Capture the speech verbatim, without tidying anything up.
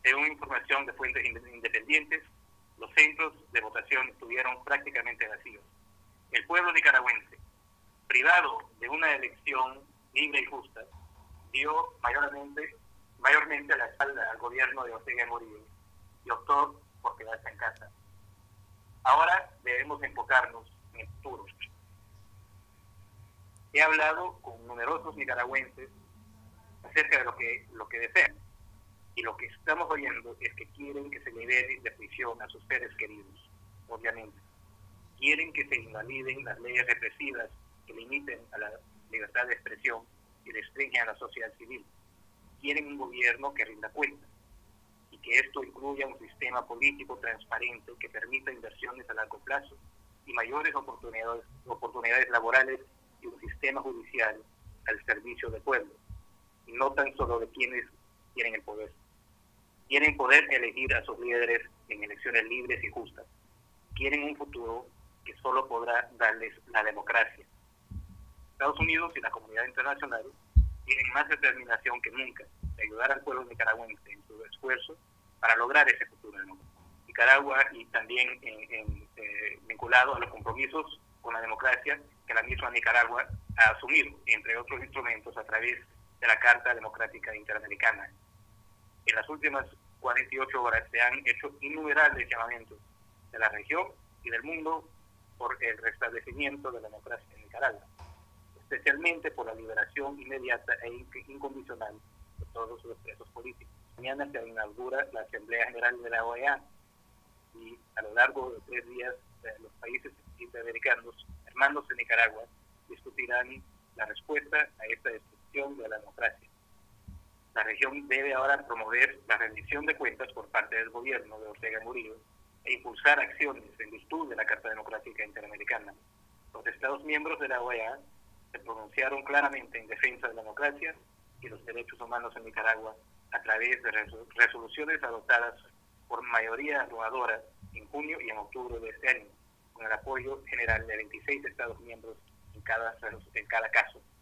Según información de fuentes independientes, los centros de votación estuvieron prácticamente vacíos. El pueblo nicaragüense, privado de una elección libre y justa, dio mayormente, mayormente la espalda al gobierno de Ortega y Murillo y optó por quedarse en casa. Ahora debemos enfocarnos en el futuro. He hablado con numerosos nicaragüenses acerca de lo que, lo que desean, y lo que estamos oyendo es que quieren que se libere de prisión a sus seres queridos, obviamente. Quieren que se invaliden las leyes represivas que limiten a la libertad de expresión y restringen a la sociedad civil. Quieren un gobierno que rinda cuentas y que esto incluya un sistema político transparente que permita inversiones a largo plazo y mayores oportunidades, oportunidades laborales y un sistema judicial al servicio del pueblo, y no tan solo de quienes tienen el poder. Quieren poder elegir a sus líderes en elecciones libres y justas. Quieren un futuro que solo podrá darles la democracia. Estados Unidos y la comunidad internacional tienen más determinación que nunca de ayudar al pueblo nicaragüense en su esfuerzo para lograr ese futuro, ¿no? Nicaragua, y también en, en, eh, vinculado a los compromisos con la democracia que la misma Nicaragua ha asumido, entre otros instrumentos, a través de la Carta Democrática Interamericana. En las últimas cuarenta y ocho horas se han hecho innumerables llamamientos de la región y del mundo por el restablecimiento de la democracia en Nicaragua, especialmente por la liberación inmediata e incondicional de todos los presos políticos. Mañana se inaugura la Asamblea General de la O E A y a lo largo de tres días los países interamericanos hermanos de Nicaragua discutirán la respuesta a esta destrucción de la democracia. La región debe ahora promover la rendición de cuentas por parte del gobierno de Ortega y Murillo e impulsar acciones en virtud de la Carta Democrática Interamericana. Los Estados miembros de la O E A se pronunciaron claramente en defensa de la democracia y los derechos humanos en Nicaragua a través de resoluciones adoptadas por mayoría abrumadora en junio y en octubre de este año, con el apoyo general de veintiséis Estados miembros en cada, en cada caso.